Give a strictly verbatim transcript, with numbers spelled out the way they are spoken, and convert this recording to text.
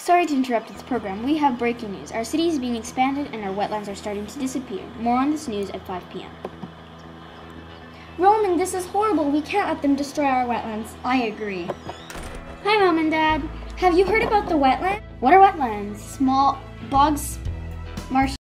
Sorry to interrupt this program. We have breaking news. Our city is being expanded and our wetlands are starting to disappear. More on this news at five p m Roman, this is horrible. We can't let them destroy our wetlands. I agree. Hi, Mom and Dad. Have you heard about the wetland? What are wetlands? Small bogs, marsh